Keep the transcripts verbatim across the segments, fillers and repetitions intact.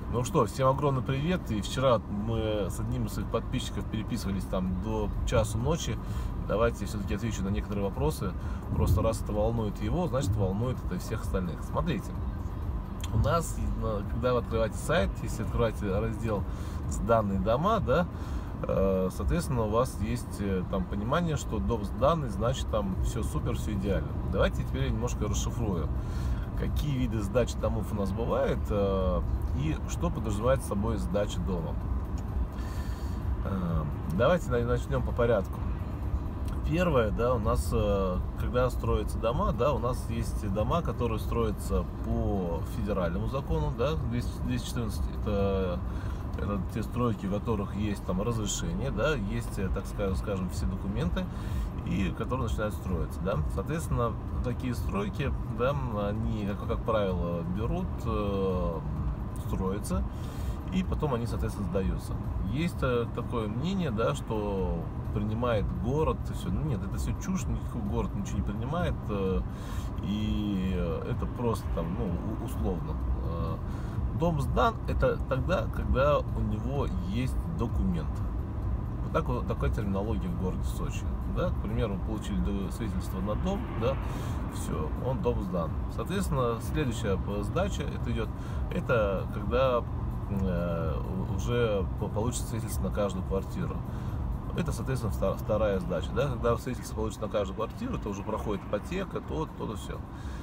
Ну что, всем огромный привет. И вчера мы с одним из своих подписчиков переписывались там до часу ночи. Давайте все-таки отвечу на некоторые вопросы. Просто раз это волнует его, значит волнует это и всех остальных. Смотрите, у нас, когда вы открываете сайт, если открываете раздел «Сданные дома», да, соответственно, у вас есть там понимание, что дом сданный, значит там все супер, все идеально. Давайте теперь я немножко расшифрую, какие виды сдачи домов у нас бывают и что подразумевает собой сдача дома. Давайте начнем по порядку. Первое, да, у нас, когда строятся дома, да, у нас есть дома, которые строятся по федеральному закону, да, двести четырнадцать, это, это те стройки, у которых есть там разрешение, да, есть, так скажем, все документы, и которые начинают строиться, да. Соответственно, такие стройки, да, они, как, как правило, берут, э, строятся, и потом они, соответственно, сдаются. Есть такое мнение, да, что принимает город, все. Ну, нет, это все чушь, никакой город ничего не принимает, и это просто там, ну, условно. Дом сдан — это тогда, когда у него есть документ. Вот, так, вот такая терминология в городе Сочи. Да, к примеру, мы получили свидетельство на дом, да, все, он дом сдан. Соответственно, следующая сдача это идет, это когда э, уже получится свидетельство на каждую квартиру. Это, соответственно, вторая сдача, да, когда свидетельство получится на каждую квартиру, это уже проходит ипотека, то, то, то, все.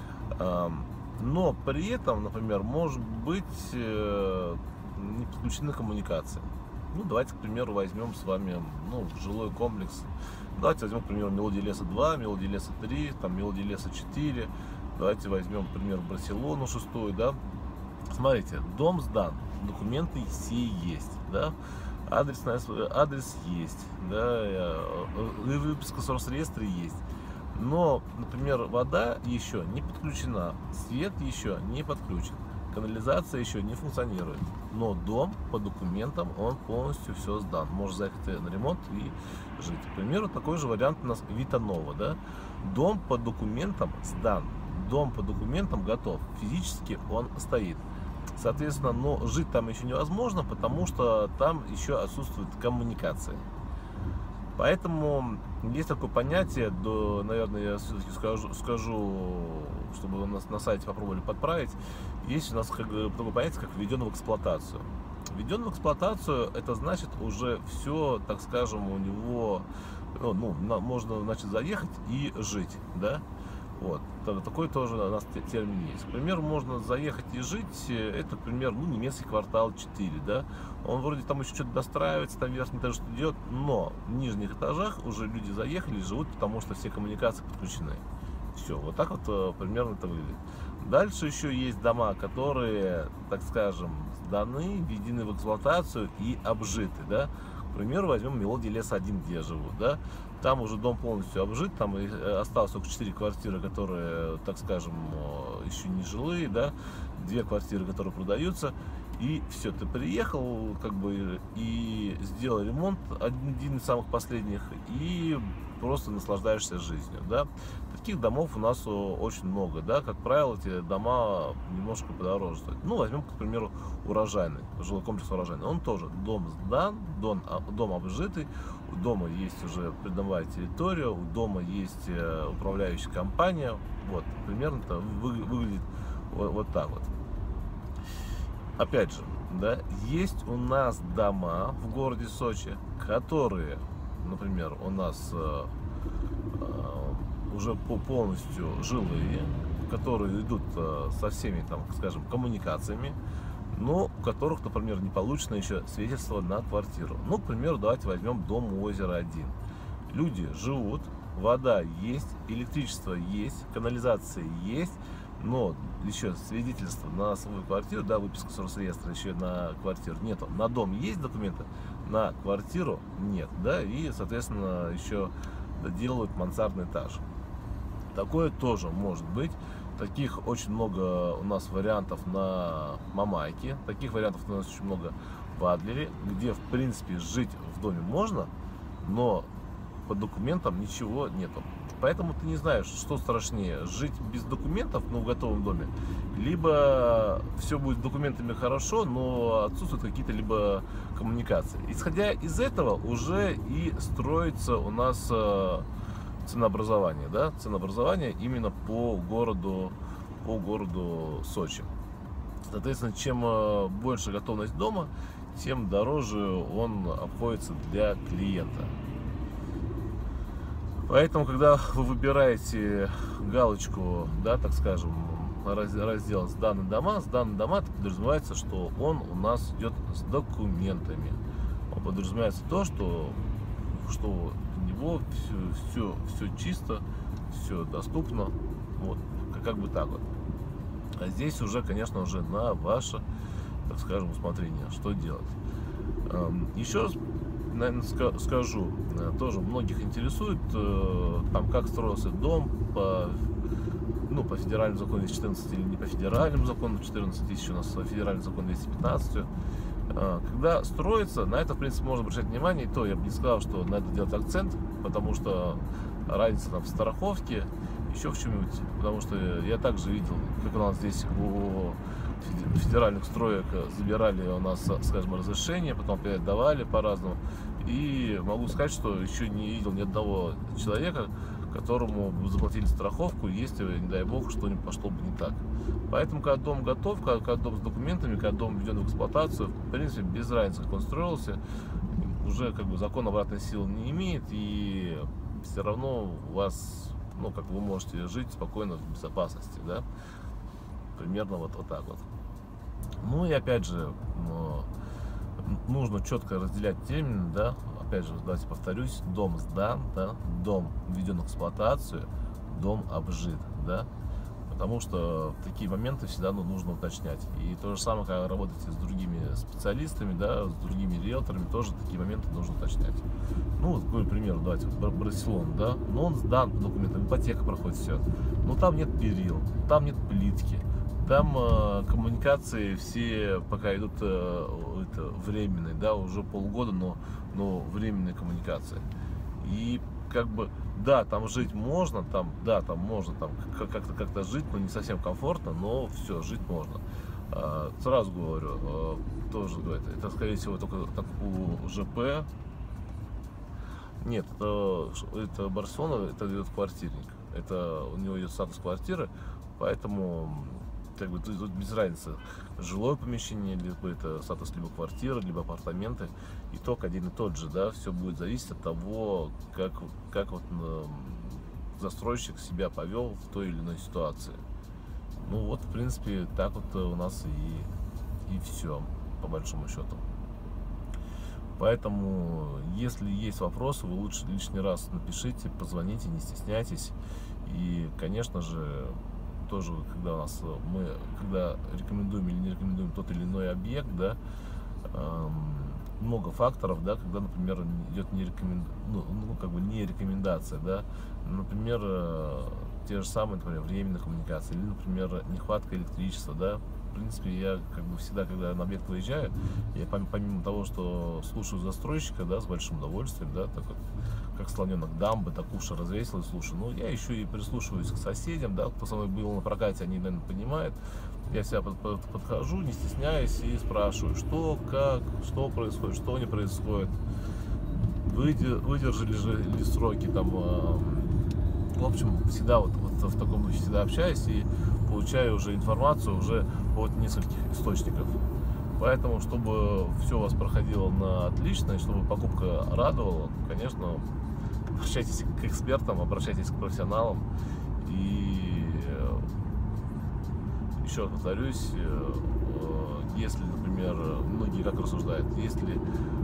Но при этом, например, может быть э, не подключены коммуникации. Ну, давайте, к примеру, возьмем с вами, ну, жилой комплекс. Давайте возьмем, к примеру, Мелодия Леса два, Мелодия Леса три, там, Мелодия Леса четыре. Давайте возьмем, к примеру, Барселону шестую, да. Смотрите, дом сдан, документы все есть, да. Адресная, адрес есть, да, выписка с Росреестра есть. Но, например, вода еще не подключена, свет еще не подключен, канализация еще не функционирует. Но дом по документам, он полностью все сдан. Можно заехать на ремонт и жить. К примеру, такой же вариант у нас Витанова, да. Дом по документам сдан, дом по документам готов, физически он стоит. Соответственно, но жить там еще невозможно, потому что там еще отсутствует коммуникация. Поэтому есть такое понятие, до, наверное, я все-таки скажу, скажу, чтобы вы нас на сайте попробовали подправить. Есть у нас как, такое понятие, как введен в эксплуатацию. Введен в эксплуатацию, это значит уже все, так скажем, у него, ну, ну можно, значит, заехать и жить, да. Вот, такой тоже у нас термин есть. К примеру, можно заехать и жить, это, например, ну, немецкий квартал четыре, да. Он вроде там еще что-то достраивается, там верхний этаж что-то делает, но в нижних этажах уже люди заехали и живут, потому что все коммуникации подключены. Все, вот так вот примерно это выглядит. Дальше еще есть дома, которые, так скажем, сданы, введены в эксплуатацию и обжиты, да. К примеру, возьмем Мелодия Леса один, где я живу, да. Там уже дом полностью обжит, там осталось только четыре квартиры, которые, так скажем, еще не жилые, да, две квартиры, которые продаются, и все, ты приехал, как бы, и сделал ремонт, один из самых последних, и просто наслаждаешься жизнью, да. Таких домов у нас очень много, да, как правило, эти дома немножко подороже стоят. Ну, возьмем, к примеру, Урожайный, жилой комплекс Урожайный, он тоже дом сдан, дом, дом обжитый, у дома есть уже придомовая территория, у дома есть управляющая компания, вот, примерно это выглядит вот, вот так вот. Опять же, да, есть у нас дома в городе Сочи, которые, например, у нас э, э, уже полностью жилые, которые идут э, со всеми, там, скажем, коммуникациями, но у которых, например, не получено еще свидетельство на квартиру. Ну, к примеру, давайте возьмем дом у озера один. Люди живут, вода есть, электричество есть, канализация есть, но еще свидетельство на свою квартиру, да, выписка с Росреестра еще на квартиру нету. На дом есть документы, на квартиру нет, да, и, соответственно, еще делают мансардный этаж. Такое тоже может быть. Таких очень много у нас вариантов на Мамайке, таких вариантов у нас очень много в Адлере, где, в принципе, жить в доме можно, но по документам ничего нету. Поэтому ты не знаешь, что страшнее, жить без документов, ну, в готовом доме, либо все будет с документами хорошо, но отсутствуют какие-то либо коммуникации. Исходя из этого уже и строится у нас э, ценообразование, да, ценообразование именно по городу, по городу Сочи. Соответственно, чем э, больше готовность дома, тем дороже он обходится для клиента. Поэтому, когда вы выбираете галочку, да, так скажем, раздел «Сданные дома», «Сданные дома», это подразумевается, что он у нас идет с документами. Он подразумевается то, что, что у него все, все, все чисто, все доступно, вот, как бы так вот. А здесь уже, конечно, уже на ваше, так скажем, усмотрение, что делать. Еще раз, наверное, скажу, тоже многих интересует, там, как строился дом по, ну, по федеральному закону двести четырнадцать или не по федеральному закону четырнадцать тысяч, у нас федеральный закон двести пятнадцать. Когда строится, на это, в принципе, можно обращать внимание, и то я бы не сказал, что надо делать акцент, потому что разница там в страховке, еще в чем-нибудь, потому что я также видел, как у нас здесь у федеральных строек забирали у нас, скажем, разрешение, потом опять давали по-разному. И могу сказать, что еще не видел ни одного человека, которому заплатили страховку, если, не дай бог, что-нибудь пошло бы не так. Поэтому, когда дом готов, когда дом с документами, когда дом введен в эксплуатацию, в принципе, без разницы, как он строился, уже как бы закон обратной силы не имеет, и все равно у вас, ну, как вы можете жить спокойно в безопасности, да, примерно вот, вот так вот. Ну и опять же, нужно четко разделять термины, да, опять же, давайте повторюсь, дом сдан, да, дом введен в эксплуатацию, дом обжит, да, потому что такие моменты всегда, ну, нужно уточнять. И то же самое, когда работаете с другими специалистами, да, с другими риэлторами, тоже такие моменты нужно уточнять. Ну, вот такой пример, давайте, Барселона, да, но он сдан по документам, ипотека проходит, все, но там нет перил, там нет плитки. Там э, коммуникации все пока идут э, это, временные, да, уже полгода, но, но временные коммуникации. И как бы, да, там жить можно, там, да, там можно там как-то как-то жить, но не совсем комфортно, но все, жить можно. Э, сразу говорю, э, тоже это, это, скорее всего, только так у ЖП. Нет, это, это Барселона, это идет квартирник, это у него идет статус квартиры, поэтому как бы тут без разницы, жилое помещение, либо это статус либо квартиры, либо апартаменты, итог один и тот же, да, все будет зависеть от того, как, как вот застройщик себя повел в той или иной ситуации. Ну вот, в принципе, так вот у нас и, и все, по большому счету. Поэтому, если есть вопросы, вы лучше лишний раз напишите, позвоните, не стесняйтесь. И, конечно же, тоже, когда у нас мы, когда рекомендуем или не рекомендуем тот или иной объект, да, эм, много факторов, да, когда, например, идет не рекомен... ну, ну, как бы не рекомендация, да, например, э, те же самые, например, временные коммуникации, или, например, нехватка электричества, да. В принципе, я как бы всегда, когда на объект выезжаю, я помимо того, что слушаю застройщика, да, с большим удовольствием, да, так вот, как слоненок дамбы, так уши развесил и слушаю. Ну, я еще и прислушиваюсь к соседям, да, кто со мной был на прокате, они, наверное, понимают. Я себя под, под, подхожу, не стесняюсь и спрашиваю, что, как, что происходит, что не происходит, выдержали же ли сроки там. В общем, всегда вот, вот в таком духе всегда общаюсь и получаю уже информацию уже от нескольких источников. Поэтому, чтобы все у вас проходило на отлично, и чтобы покупка радовала, конечно, обращайтесь к экспертам, обращайтесь к профессионалам. И еще раз повторюсь, если, например, многие как рассуждают, если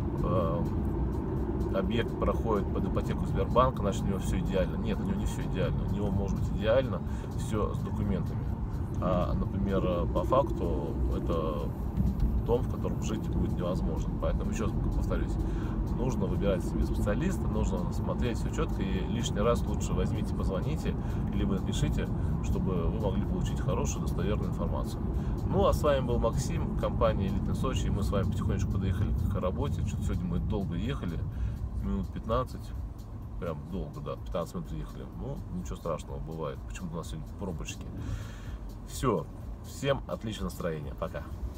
объект проходит под ипотеку Сбербанка, значит, у него все идеально. Нет, у него не все идеально. У него может быть идеально все с документами. А, например, по факту это дом, в котором жить будет невозможно. Поэтому, еще раз повторюсь, нужно выбирать себе специалиста, нужно смотреть все четко, и лишний раз лучше возьмите, позвоните, либо напишите, чтобы вы могли получить хорошую, достоверную информацию. Ну, а с вами был Максим, компания Элитный Сочи, и мы с вами потихонечку подъехали к работе. Что-то сегодня мы долго ехали, минут пятнадцать. прям долго, да, пятнадцать минут ехали. Ну, ничего страшного, бывает. Почему-то у нас сегодня пробочки. Все, всем отличного настроения, пока.